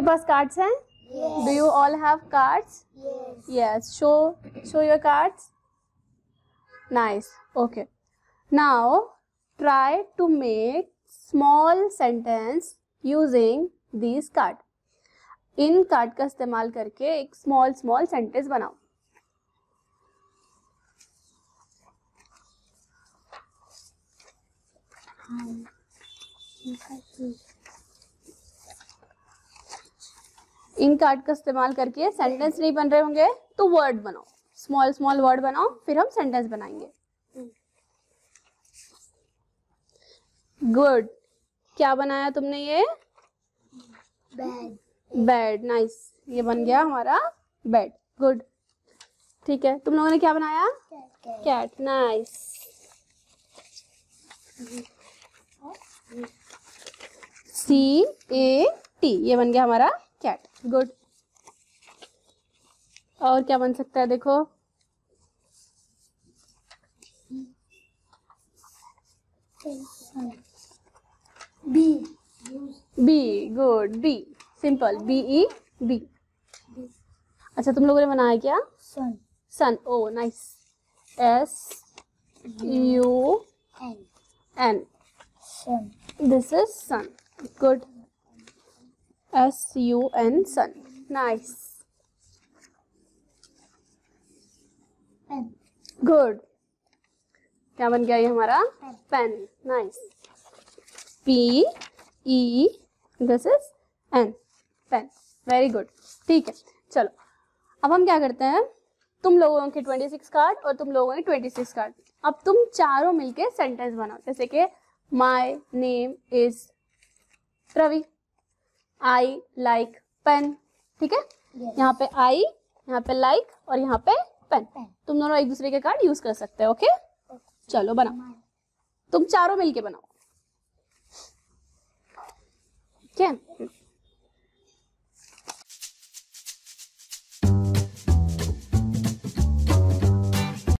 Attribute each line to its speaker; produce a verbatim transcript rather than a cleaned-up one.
Speaker 1: पास cards हैं?
Speaker 2: Yes.
Speaker 1: Do you all have cards?
Speaker 2: Yes.
Speaker 1: Yes. Show show your cards. Nice. Okay. Now try to make small sentence using these card. इन card का इस्तेमाल करके एक small small sentence बनाओ. इन card का इस्तेमाल करके सेंटेंस नहीं बन रहे होंगे तो वर्ड बनाओ, स्मॉल स्मॉल वर्ड बनाओ, फिर हम सेंटेंस बनाएंगे. गुड. क्या बनाया तुमने? ये
Speaker 2: Bed.
Speaker 1: बेड. नाइस. ये बन गया हमारा बेड. गुड. ठीक है. तुम लोगों ने क्या बनाया? Cat. Nice. C A T. ये बन गया हमारा कैट. गुड. और क्या बन सकता है? देखो.
Speaker 2: B.
Speaker 1: B. Good. B. Simple. B E B. अच्छा, तुम लोगों ने बनाया क्या?
Speaker 2: Sun.
Speaker 1: Sun. Oh nice. S U
Speaker 2: N.
Speaker 1: N.
Speaker 2: Sun.
Speaker 1: This is sun. Good. S U N. Sun. Nice.
Speaker 2: Pen.
Speaker 1: Good. क्या बन गया ये हमारा? Pen. Nice. P E. This is N. Pen. Very good. ठीक है. चलो, अब हम क्या करते हैं? तुम लोगों के छब्बीस कार्ड और तुम लोगों ने छब्बीस कार्ड. अब तुम चारों मिलके सेंटेंस बनाओ. जैसे कि my name is Ravi. I like pen. ठीक है.
Speaker 2: Yes.
Speaker 1: यहाँ पे आई, यहाँ पे लाइक और यहाँ पे पेन.
Speaker 2: Pen.
Speaker 1: तुम दोनों एक दूसरे के कार्ड यूज कर सकते हो. ओके. चलो बनाओ. तुम चारों मिलके बनाओ. ठीक है.